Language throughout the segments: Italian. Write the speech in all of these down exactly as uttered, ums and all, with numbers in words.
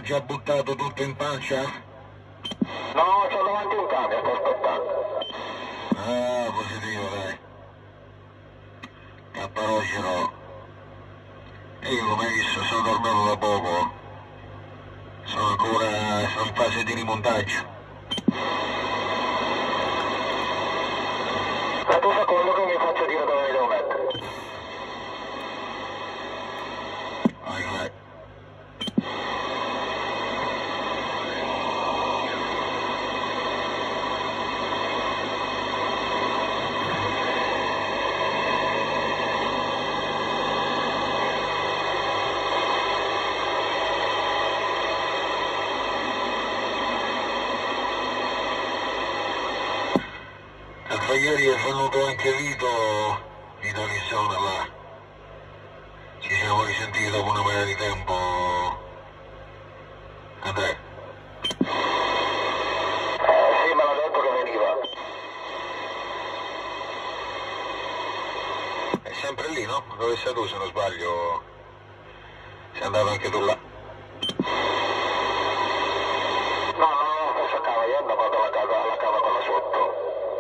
già buttato tutto in pancia? No, c'ho davanti un camion, sto aspettando. Ah, positivo, dai. Capparocero. E io come hai visto, sono tornato da poco. Sono ancora sono in fase di rimontaggio. Aspetta un secondo che mi faccio dire dove mi devo mettere. Vai, vai. Ecco, ieri è venuto anche Vito, Vito Lissone là. Ci siamo risentiti dopo una paia di tempo. Andrea. Eh sì, me l'ha detto che veniva. È sempre lì, no? Dove sei tu se non sbaglio? Sei andato anche tu là. No, no, no, questa cava, io andavo alla casa, alla cava quella sotto.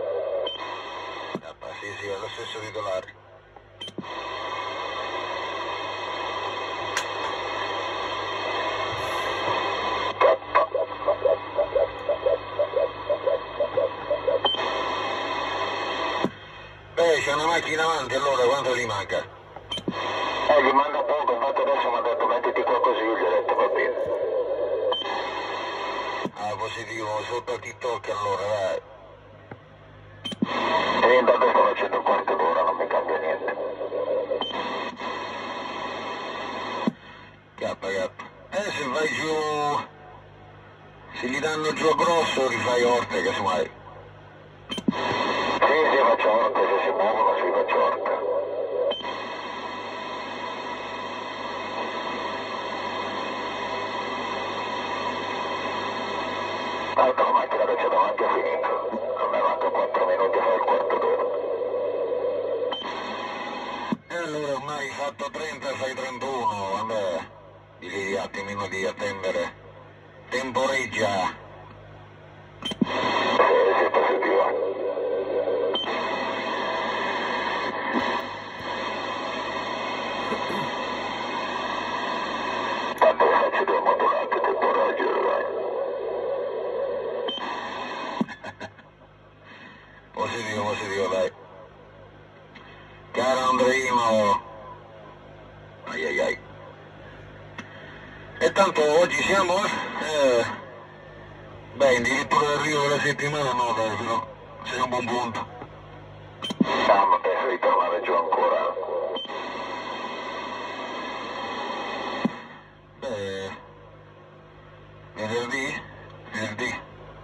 Ah, sì, sì, è lo stesso titolare. Beh, c'è una macchina avanti, allora quanto gli manca? Eh, gli manca poco, infatti adesso mi ha detto mettiti qua così, gli ho detto va bene. Ah, positivo, sotto a TikTok allora, dai. E intanto sto facendo un quarto d'ora, non mi cambia niente. K, K. Eh, se vai giù... Se gli danno giù a grosso, rifai orte, casomai. Sì, sì, faccio orte, se si muovono sì, faccio orte. Ecco la macchina che c'è davanti ha finito. A me manca quattro minuti a fare il quarto d'ora. E allora ormai hai fatto trenta e fai trentuno, vabbè. Devi un attimino di attendere. Temporeggia. Sì, sì, positivo. Tanto che faccio due motorate temporaggio, dai. Positivo, positivo, dai. Caro Andreino. Ai ai ai. E tanto oggi siamo... Eh, beh, addirittura l'arrivo della settimana no, dai, però sei un buon punto. Ah, ma penso di tornare giù ancora. Beh, venerdì? Venerdì.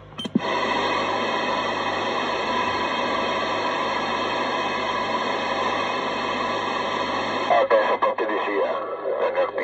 Ah, penso proprio di sì, eh, venerdì.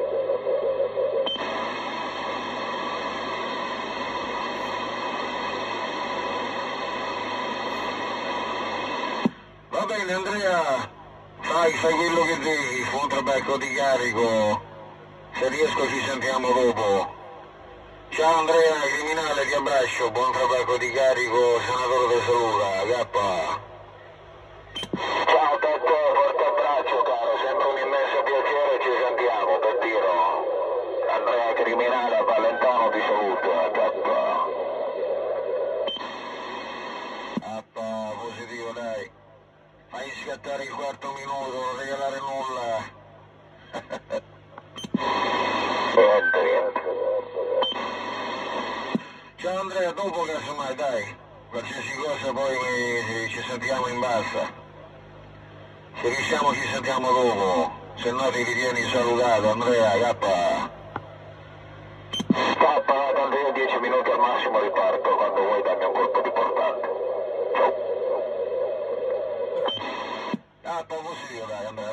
Va bene Andrea, fai, fai quello che devi, fu un trabacco di carico. Se riesco ci sentiamo dopo. Ciao Andrea, criminale, ti abbraccio, buon trabacco di carico, senatore De Saluta, K. Ciao Tette, forte abbraccio caro, sempre un immenso piacere, ci sentiamo, per tiro. Andrea Criminale a Valentano ti saluta, K. K, positivo dai. Fai scattare il quarto minuto, non regalare nulla. Niente, niente. Ciao Andrea, dopo casomai, dai. Qualsiasi cosa poi mi- ci sentiamo in bassa. Se riusciamo ci sentiamo dopo, se no ti ritieni salutato Andrea, K. K, tanto io dieci minuti al massimo riparto, quando vuoi dammi un colpo di portante. Ciao. K positivo dai Andrea.